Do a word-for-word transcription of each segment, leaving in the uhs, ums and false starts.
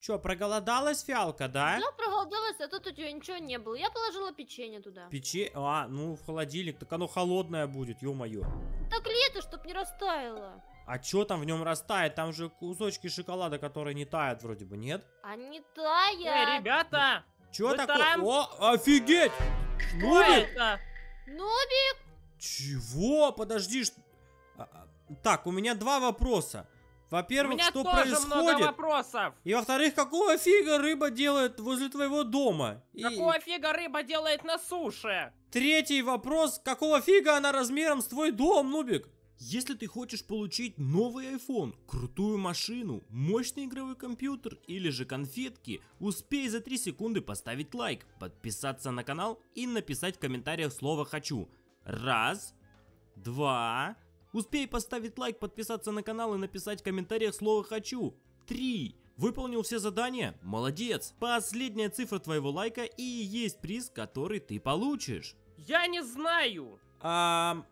Че, проголодалась, Фиалка, да? Да, проголодалась, а тут у тебя ничего не было. Я положила печенье туда. Печи... А, ну, в холодильник. Так оно холодное будет, ё-моё. Так лето, чтоб не растаяло. А чё там в нем растает? Там же кусочки шоколада, которые не тают вроде бы, нет? Они Эй, тают. ребята! Чё Вы такое? там? О, офигеть! Что Нубик! это? Нубик, Чего? Подожди. ш- а, а, Так, у меня два вопроса. У Во-первых, меня что тоже много происходит? вопросов. И во-вторых, какого фига рыба делает возле твоего дома? И Какого фига рыба делает на суше? третий вопрос, какого фига она размером с твой дом, Нубик? Если ты хочешь получить новый iPhone, крутую машину, мощный игровой компьютер или же конфетки, успей за три секунды поставить лайк, подписаться на канал и написать в комментариях слово «хочу». Раз, два... Успей поставить лайк, подписаться на канал и написать в комментариях слово «хочу». Три. Выполнил все задания? Молодец. Последняя цифра твоего лайка и есть приз, который ты получишь. Я не знаю. А,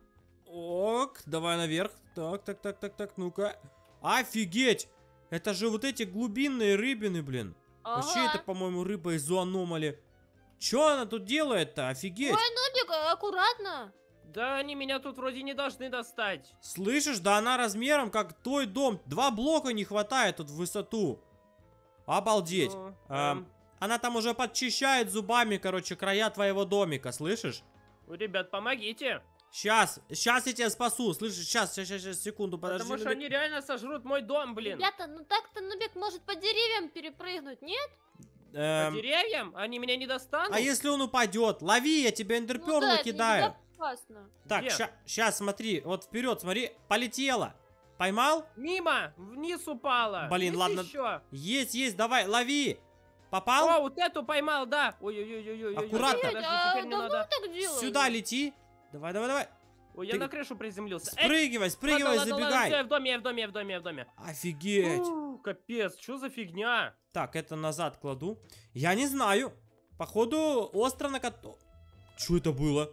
ок, давай наверх. Так, так, так, так, так, ну-ка. Офигеть! Это же вот эти глубинные рыбины, блин. Вообще Ага. это, по-моему, рыба из зоономали. Чё она тут делает-то? Офигеть! Ой, Нубик, аккуратно. Да они меня тут вроде не должны достать. Слышишь, да она размером как твой дом. Два блока не хватает тут в высоту. Обалдеть. Ну, А, эм, она там уже подчищает зубами, короче, края твоего домика, слышишь? вы, ребят, помогите. Сейчас, сейчас я тебя спасу, слышишь? Сейчас, сейчас, сейчас, секунду, подожди. Потому что Нубик. они реально сожрут мой дом, блин. Ребята, ну так-то Нубик может по деревьям перепрыгнуть, нет? По Эм, деревьям? Они меня не достанут? а если он упадет? Лови, я тебе эндерперл Ну да, это накидаю. небезопасно. Так, Где? сейчас, смотри, вот вперед, смотри, полетела. Поймал? Мимо, вниз упала. Блин, Есть ладно. еще? Есть, есть, давай, лови. Попал? О, вот эту поймал, да. Ой-ой-ой-ой-ой. Аккуратно. Блин, Подожди, а теперь мне давно надо... так делали? Сюда лети. Давай, давай, давай. Ой, я Ты- на крышу приземлился. Эй, Спрыгивай, спрыгивай, ладно, ладно, ладно, забегай. всё, я в доме, я в доме, я в доме, я в доме. Офигеть. Фу, капец, что за фигня? Так, это назад кладу. Я не знаю. Походу, остро на коту. Что это было?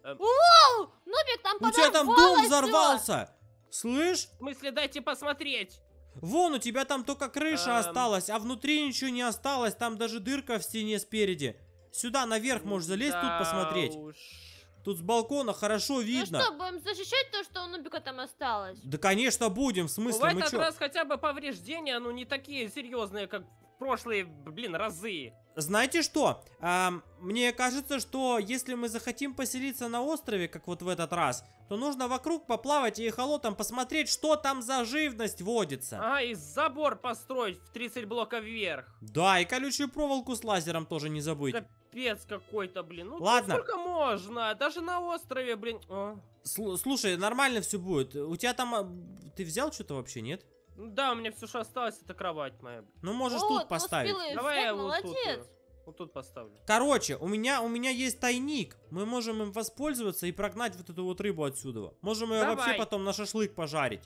О, Нубик, там У тебя там дом подорвалось всё. взорвался. Слышь? В смысле, дайте посмотреть. Вон, у тебя там только крыша Эм. осталась, а внутри ничего не осталось. Там даже дырка в стене спереди. Сюда наверх можешь залезть, тут Да посмотреть. уж. Тут с балкона хорошо Ну видно. что, будем защищать то, что у Нубика там осталось? Да, конечно, будем. В В смысле, мы этот чё? раз хотя бы повреждения, ну не такие серьезные, как в прошлые, блин, разы. Знаете что? Ам, мне кажется, что если мы захотим поселиться на острове, как вот в этот раз, то нужно вокруг поплавать и эхолотом посмотреть, что там за живность водится. Ага, и забор построить в тридцать блоков вверх. Да, и колючую проволоку с лазером тоже не забыть. Капец какой-то, блин. Ну Ладно. сколько можно? Даже на острове, блин. А. Сл- слушай, нормально все будет. У тебя там... а, Ты взял что-то вообще, нет? Ну да, у меня все, что осталось, это кровать моя. Ну, можешь Вот, тут поставить. успела Давай взять, я вот тут, молодец. э, вот тут поставлю. Короче, у меня, у меня есть тайник. Мы можем им воспользоваться и прогнать вот эту вот рыбу отсюда. Можем ее Давай. вообще потом на шашлык пожарить.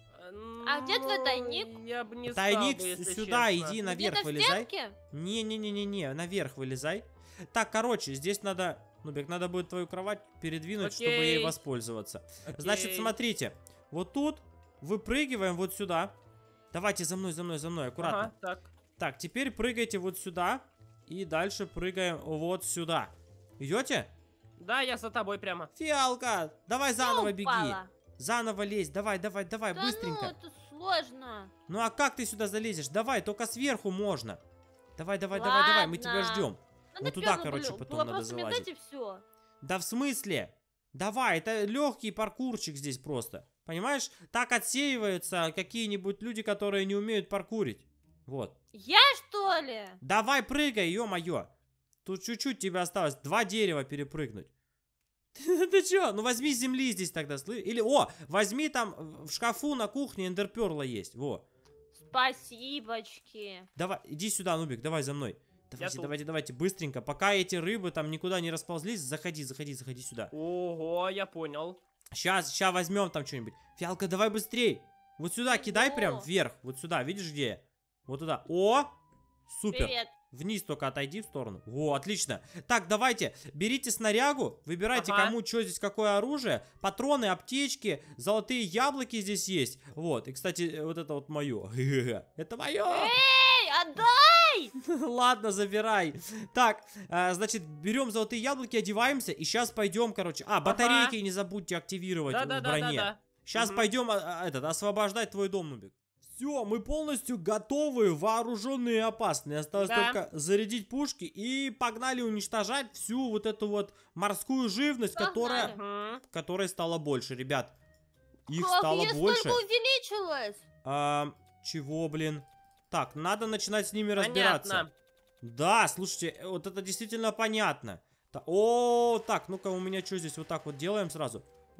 А где твой Ну, тайник? Я бы не Тайник стал бы, если сюда, честно. иди наверх Где-то в вылезай. стенке? Не-не-не-не-не, наверх вылезай. Так, короче, здесь надо... Нубик, надо будет твою кровать передвинуть, чтобы ей Окей. воспользоваться. Окей. Значит, смотрите. Вот тут выпрыгиваем вот сюда. Давайте за мной, за мной, за мной, аккуратно. Ага, так. Так, теперь прыгайте вот сюда. И дальше прыгаем вот сюда. Идете? Да, я за тобой прямо. Фиалка, давай заново Я беги. упала. Заново лезь, давай, давай, давай, Да быстренько. ну, это сложно. Ну а как ты сюда залезешь? Давай, только сверху можно. Давай, давай, давай, давай, мы тебя Ладно. ждем. Надо Ну туда, первым короче, было- потом было надо просто мне залазить. дать и все. Да в смысле? Давай, это легкий паркурчик здесь просто. Понимаешь? Так отсеиваются какие-нибудь люди, которые не умеют паркурить. Вот. Я что ли? Давай, прыгай, ё-моё. Тут чуть-чуть тебе осталось. Два дерева перепрыгнуть. Ты чё? Ну возьми с земли здесь тогда, слышь. Или, о, возьми там в шкафу на кухне эндерперла есть. Во. Спасибочки. Давай, иди сюда, Нубик, давай за мной. Давайте, тут. давайте, давайте, быстренько. Пока эти рыбы там никуда не расползлись, заходи, заходи, заходи сюда. Ого, я понял. Сейчас, сейчас возьмем там что-нибудь. Фиалка, давай быстрей. Вот сюда кидай прям О. вверх. Вот сюда, видишь где я? Вот туда. О! Супер. Привет. Вниз только отойди в сторону. Во, отлично. Так, давайте, берите снарягу, выбирайте, Ага. кому что здесь, какое оружие. Патроны, аптечки, золотые яблоки здесь есть. Вот, и, кстати, вот это вот мое. Это мое. Эй, отдай! Ладно, забирай. Так, а, значит, берем золотые яблоки, одеваемся, и сейчас пойдем, короче. А, батарейки не забудьте активировать в броне. Да-да-да-да-да. Сейчас Мгм. пойдем а, а, этот, освобождать твой дом, Нубик. Все, мы полностью готовы, вооруженные и опасные. Осталось Да. только зарядить пушки и погнали уничтожать всю вот эту вот морскую живность, которая, Погнали. Мгм. которой стало больше, ребят. Их Как стало я больше. столько увеличилась? А, чего, блин? Так, надо начинать с ними разбираться. Понятно. Да, слушайте, э, вот это действительно понятно. Та- О, так, ну-ка у меня что здесь вот так вот делаем сразу.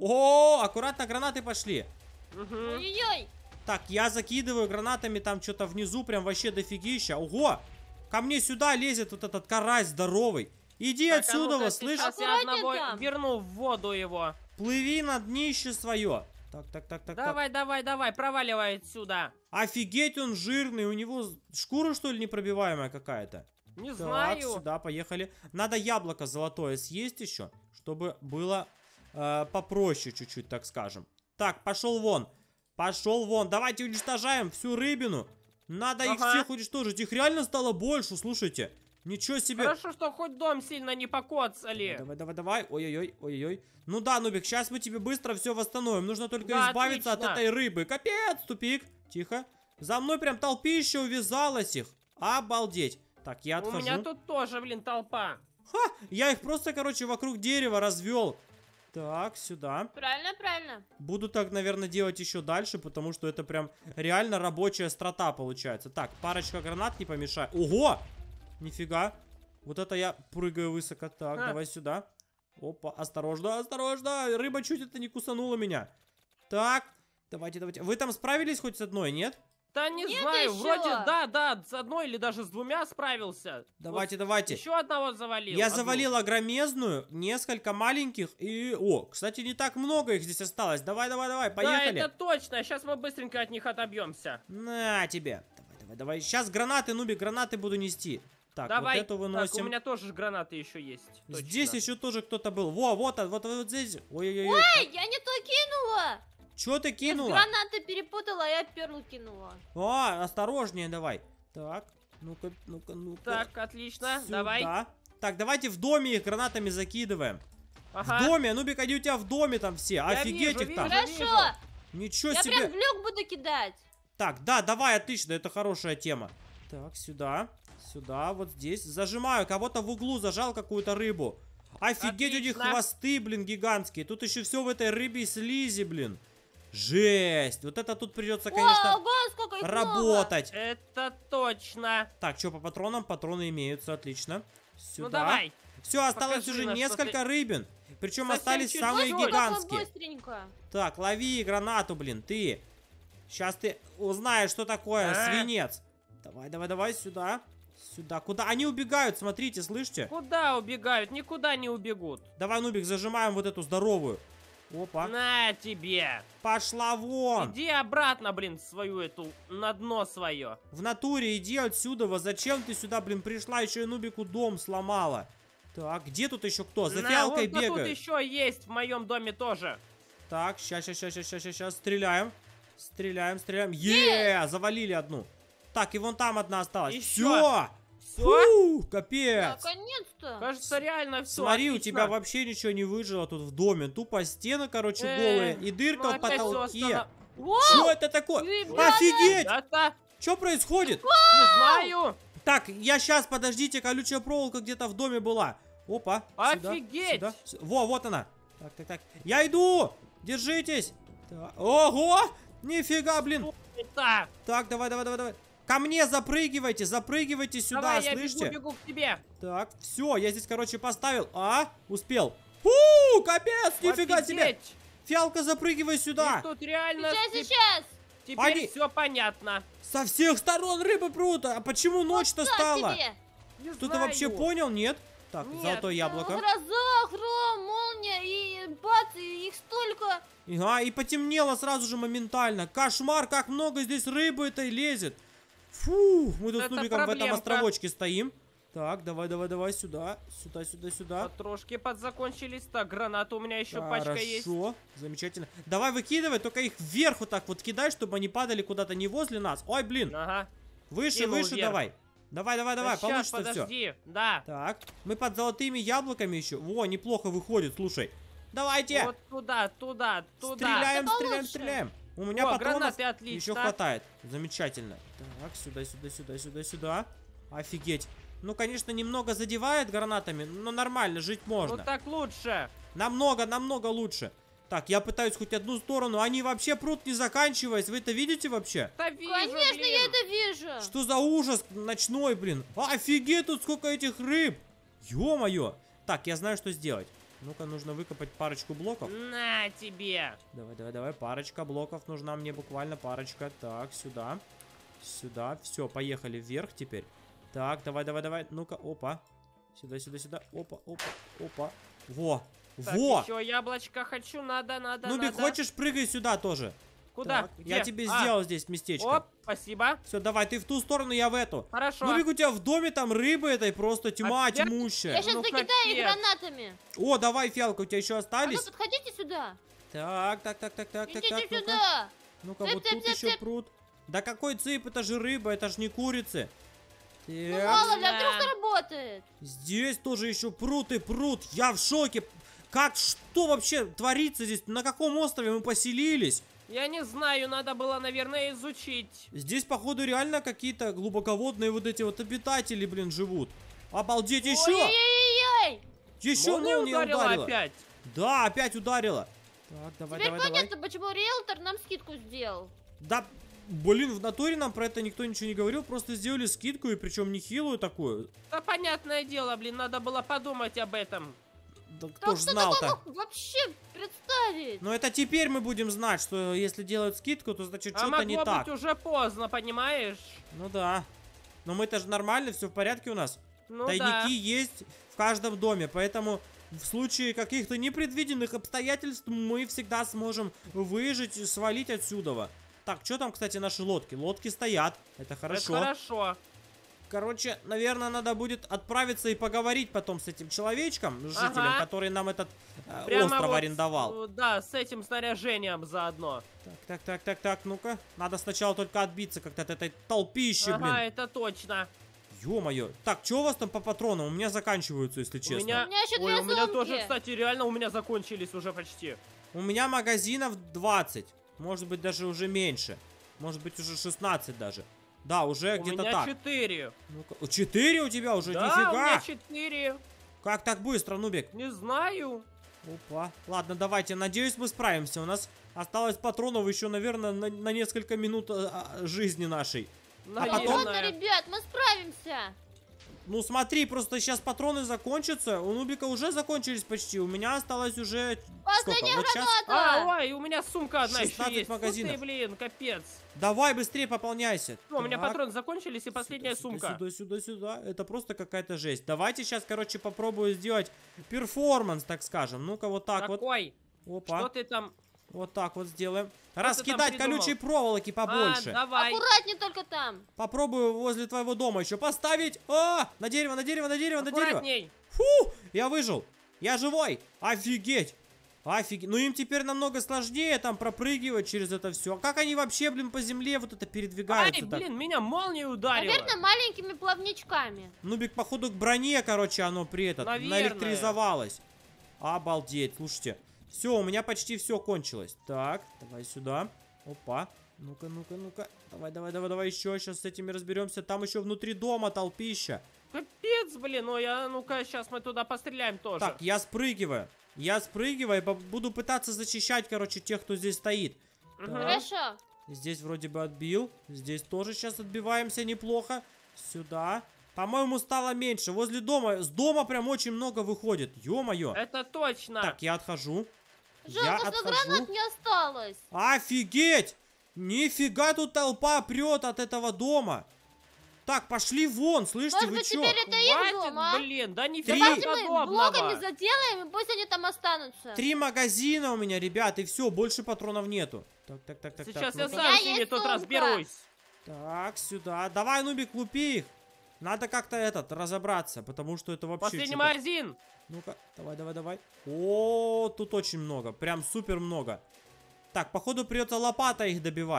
О, аккуратно, гранаты пошли. Мгм. Ой-ой-ой. Так, я закидываю гранатами там что-то внизу, прям вообще дофигища. Ого, ко мне сюда лезет вот этот карась здоровый. Иди Так, а отсюда, ну-ка, вот, слышь? сейчас я Аккуратнее одного там. верну в воду его. Плыви на днище свое. Так, так, так, так, так. Давай, давай, давай, проваливай отсюда. Офигеть, он жирный, у него шкура, что ли, непробиваемая какая-то? Не Так, знаю. сюда, поехали. Надо яблоко золотое съесть еще, чтобы было э, попроще чуть-чуть, так скажем. Так, пошел вон. Пошел вон. Давайте уничтожаем всю рыбину. Надо их Ага. всех уничтожить. Их реально стало больше, слушайте. Ничего себе. Хорошо, что хоть дом сильно не покоцали. Давай, давай, давай. Ой-ой-ой, ой-ой-ой. Ну да, Нубик, сейчас мы тебе быстро все восстановим. Нужно только Да, избавиться отлично. от этой рыбы. Капец, тупик. Тихо. За мной прям толпища увязалась их. Обалдеть. Так, я У отхожу. меня тут тоже, блин, толпа. Ха! Я их просто, короче, вокруг дерева развел. Так, сюда. Правильно, правильно. Буду так, наверное, делать еще дальше, потому что это прям реально рабочая строта получается. Так, парочка гранат не помешает. Ого! Нифига. Вот это я прыгаю высоко. Так, А. давай сюда. Опа, осторожно, осторожно. Рыба чуть это не кусанула меня. Так, давайте, давайте. Вы там справились хоть с одной, нет? Да не Нет знаю, еще. вроде да, да, с одной или даже с двумя справился. Давайте, давайте. Еще одного завалил. Я одну. завалил огромезную, несколько маленьких и... О, кстати, не так много их здесь осталось. Давай, давай, давай, поехали. Да, это точно. Сейчас мы быстренько от них отобьемся. На тебе. Давай, давай, давай. Сейчас гранаты, Нубик, гранаты буду нести. Так, Давай. вот эту Так, выносим. у меня тоже гранаты еще есть. Точно. Здесь еще тоже кто-то был. Во, вот, он, вот, вот, вот здесь. Ой-ой-ой. Эй, я не то кинула. Че ты Я с кинула? гранаты перепутала, а я перл кинула. А, осторожнее давай. Так, ну-ка, ну-ка, ну-ка. Так, отлично. Сюда. Давай. Так, давайте в доме их гранатами закидываем. Ага. В доме, Нубик, они у тебя в доме там все. Я Офигеть вижу, их там. вижу. Хорошо. Ничего Я себе. прям в люк буду кидать. Так, да, давай, отлично, это хорошая тема. Так, сюда, сюда, вот здесь. Зажимаю, кого-то в углу зажал какую-то рыбу. Офигеть, у них Отлично. хвосты, блин, гигантские. Тут еще все в этой рыбе и слизи, блин. Жесть. Вот это тут придется, конечно, Ого, сколько их много. работать. Это точно. Так, что по патронам? Патроны имеются, отлично. Сюда. Ну давай. Все, осталось покажи, уже на что несколько ты- рыбин. Причем Совсем остались чуть-чуть. самые Ой, гигантские. Быстренько. Так, лови гранату, блин, ты. Сейчас ты узнаешь, что такое А? свинец. Давай, давай, давай, сюда. Сюда. Куда? Они убегают, смотрите, слышите? Куда убегают? Никуда не убегут. Давай, Нубик, зажимаем вот эту здоровую. Опа. На тебе. Пошла вон. Иди обратно, блин, свою эту, на дно свое. В натуре иди отсюда. Вот зачем ты сюда, блин, пришла? Еще и Нубику дом сломала. Так, где тут еще кто? За На, фиалкой вон тут бегают. еще есть в моем доме тоже. Так, ща, ща, ща, ща, ща, ща, ща, стреляем. Стреляем, стреляем. Е, завалили одну. Так, и вон там одна осталась. Еще. Все. Все? Фу, капец. Наконец-то. Кажется, реально все. Смотри, у тебя вообще ничего не выжило тут в доме. Тупо стены, короче, Э, голые. И дырка в потолке. Что это такое? Ребята! Офигеть! Это Что происходит? не знаю. Так, я сейчас, подождите, колючая проволока где-то в доме была. Опа. сюда, Офигеть! сюда, сю- Во, вот она. Так, так, так. Я иду. Держитесь. Так. Ого! Нифига, блин. Это. Так, давай, давай, давай, давай. Ко мне запрыгивайте, запрыгивайте сюда, Давай, я слышите? бегу, бегу к тебе. Так, все, я здесь, короче, поставил. А, успел. Фу, капец, нифига себе. Офигеть. Фиалка, запрыгивай сюда. И тут реально Сейчас, те- сейчас. теперь Они- все понятно. Со всех сторон рыбы прут. А почему ночь-то Что стала? тебе? Не Кто-то знаю. вообще понял, нет? Так, Нет. золотое яблоко. Гроза, гром, молния и бац, и их столько. Ага, и потемнело сразу же моментально. Кошмар, как много здесь рыбы этой лезет. Фу, мы тут с Это Нубиком в этом проблемка. островочке стоим. Так, давай, давай, давай, сюда. Сюда, сюда, сюда. Трошки подзакончились. Так, гранаты у меня еще пачка есть. Хорошо, замечательно. Давай выкидывай, только их вверх вот так вот кидай, чтобы они падали куда-то не возле нас. Ой, блин, Ага. выше, кинул выше вверх. давай. Давай, давай, давай, Сейчас, получится все. подожди, да. Так, мы под золотыми яблоками еще. Во, неплохо выходит, слушай. Давайте! Вот туда, туда, туда. Стреляем, Это стреляем, лучше. стреляем. У меня О, патронов гранаты, отлично. еще хватает. Замечательно. Так, сюда, сюда, сюда, сюда, сюда. Офигеть. Ну, конечно, немного задевает гранатами, но нормально, жить можно. Ну так лучше. Намного, намного лучше. Так, я пытаюсь хоть одну сторону. Они вообще прут не заканчиваясь. Вы это видите вообще? Да вижу, Конечно, блин. я это вижу. Что за ужас ночной, блин? Офигеть, тут сколько этих рыб. Ё-моё. Так, я знаю, что сделать. Ну-ка, нужно выкопать парочку блоков. На тебе. Давай, давай, давай. Парочка блоков нужна мне, буквально парочка. Так, сюда. Сюда. Все, поехали вверх теперь. Так, давай, давай, давай. Ну-ка, опа. Сюда, сюда, сюда. Опа, опа, опа. Во. Так, Во. еще яблочко хочу, надо, надо, Нубик, надо. хочешь, прыгай сюда тоже. Куда? Так, Где? я тебе А, сделал здесь местечко. Оп, спасибо. Все, давай, ты в ту сторону, я в эту. Хорошо. Нубик, у тебя в доме там рыбы этой просто тьма Опять? тьмущая. Я сейчас Ну, закидаю их капец. гранатами. О, давай, фиалка, у тебя еще А ну, остались? подходите сюда. Так, так, так, так, так, так, Идите так, ну-ка. сюда. Ну-ка, Цып, вот цып, тут цып, еще цып. пруд. Да какой цып, это же рыба, это же не курицы. Ну Так, мало ли, а вдруг Да. сработает. здесь тоже еще пруд и пруд. Я в шоке. Как, что вообще творится здесь? На каком острове мы поселились? Я не знаю, надо было, наверное, изучить. Здесь, походу, реально какие-то глубоководные вот эти вот обитатели, блин, живут. Обалдеть, еще! Ой-ой-ой-ой. Еще Молния молния ударила ударила. опять. Да, опять ударила. Так, давай, Теперь давай, давай. понятно, почему риэлтор нам скидку сделал. Да, блин, в натуре нам про это никто ничего не говорил, просто сделали скидку, и причем нехилую такую. Да понятное дело, блин, надо было подумать об этом. Да кто Так ж что знал-то? такое мог вообще представить? Но это теперь мы будем знать, что если делают скидку, то значит А что-то могло не быть так. уже поздно, понимаешь? Ну да. Но мы-то же нормально, все в порядке у нас. Ну Тайники да. есть в каждом доме, поэтому в случае каких-то непредвиденных обстоятельств мы всегда сможем выжить и свалить отсюда. Так, что там, кстати, наши лодки? Лодки стоят, это хорошо. Это хорошо. Короче, наверное, надо будет отправиться и поговорить потом с этим человечком, жителем, Ага. который нам этот э, Прямо остров вот, арендовал. э, Да, с этим снаряжением заодно. Так, так, так, так, так, ну-ка. Надо сначала только отбиться как-то от этой толпищи, Ага, блин. это точно. Ё-моё. Так, что у вас там по патронам? У меня заканчиваются, если У честно. меня... У меня еще Ой, две у меня сумки. тоже, кстати, реально у меня закончились уже почти. У меня магазинов двадцать. Может быть, даже уже меньше. Может быть, уже шестнадцать даже. Да, уже У где-то меня так. четыре. Ну-ка. четыре у тебя уже? Да, у Нифига. меня четыре. Как так быстро, Нубик? Не знаю. Опа. Ладно, давайте. Надеюсь, мы справимся. У нас осталось патронов еще, наверное, на, на несколько минут а, а, жизни нашей. Наверное. потом- Ладно, ребят, мы справимся. Ну смотри, просто сейчас патроны закончатся. У Нубика уже закончились почти. У меня осталось уже... Последняя сколько? Вот сейчас... граната. А, ой, у меня сумка одна еще шестнадцать есть. магазинов. Фу ты, блин, капец. Давай быстрее пополняйся. Ну, у меня Так. патроны закончились и последняя Сюда, сумка. Сюда, сюда, сюда. Это просто какая-то жесть. Давайте сейчас, короче, попробую сделать перформанс, так скажем. Ну-ка, вот так Какой? вот. Опа. Что ты там? Вот так вот сделаем. ты Раскидать там придумал? колючей проволоки побольше. А, давай. Аккуратнее только там. Попробую возле твоего дома еще поставить. А, на дерево, на дерево, на дерево, на дерево. Аккуратней. Фу, я выжил. Я живой. Офигеть. Офигеть. Ну им теперь намного сложнее там пропрыгивать через это все. А как они вообще, блин, по земле вот это передвигаются Ай, так? блин, меня молнией ударило. Наверное, маленькими плавничками. Нубик, походу, к броне, короче, оно при этот Наверное. наэлектризовалось. Обалдеть, слушайте. Все, у меня почти все кончилось. Так, давай сюда. Опа. Ну-ка, ну-ка, ну-ка. Давай, давай, давай, давай еще. Сейчас с этими разберемся. Там еще внутри дома толпища. Капец, блин, ой, а ну-ка, сейчас мы туда постреляем тоже. Так, я спрыгиваю. Я спрыгиваю и по- буду пытаться защищать, короче, тех, кто здесь стоит. Мгм. Так. Хорошо. Здесь вроде бы отбил. Здесь тоже сейчас отбиваемся неплохо. Сюда. По-моему, стало меньше. Возле дома. С дома прям очень много выходит. Ё-моё. Это точно. Так, я отхожу. я Жалко, что отхожу. гранат не осталось. Офигеть! Нифига тут толпа прет от этого дома. Так, пошли вон, слышите, Может вы быть, чё? теперь это их Хватит, дом, а? блин, да Три. нифига Давайте мы подобного. блоками заделаем, и пусть они там останутся. Три магазина у меня, ребят, и все, больше патронов нету. Так, так, так, так, Сейчас так. я ну-ка. сам меня с ними есть тут сумка. разберусь. Так, сюда. Давай, Нубик, лупи их. Надо как-то этот, разобраться, потому что это вообще... Последний чё-то- магазин. Ну-ка, давай, давай, давай. О, тут очень много, прям супер много. Так, походу придется лопатой их добивать.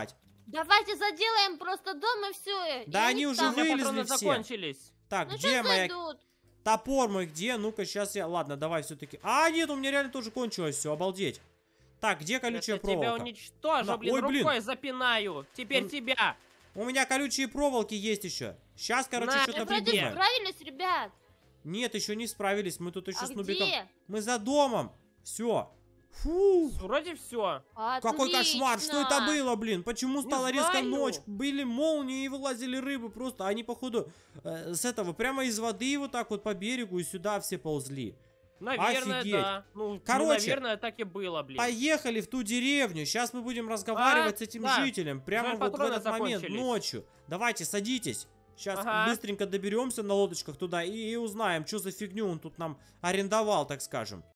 Давайте заделаем просто дом и все. Да они уже У меня вылезли патроны все. закончились. Так, Ну где сейчас моя... зайдут. Топор мой где? Ну-ка, сейчас я... Ладно, давай все-таки... А, нет, у меня реально тоже кончилось все, обалдеть. Так, где колючая Я тебя проволока? уничтожу, На- блин, Ой, блин. рукой запинаю. Теперь Он- тебя. У меня колючие проволоки есть еще. Сейчас, короче, На, что-то Мы вроде придумаем. справились, ребят. Нет, еще не справились. Мы тут еще А с Нубиком. где? Мы за домом. Все. Фу. Вроде все. Какой кошмар, что это Отлично. было, блин? Почему Не стала резко знаю. ночь? Были молнии и вылазили рыбы просто. Они, походу, э, с этого, прямо из воды вот так вот по берегу и сюда все ползли. Наверное, Офигеть. да. Ну, Короче, ну, наверное, так и было, блин. Поехали в ту деревню. Сейчас мы будем разговаривать А, с этим да. жителем. Прямо Жаль, вот в патроны этот момент, закончились. ночью. Давайте, садитесь. Сейчас Ага. быстренько доберемся на лодочках туда и, и узнаем, что за фигню он тут нам арендовал, так скажем.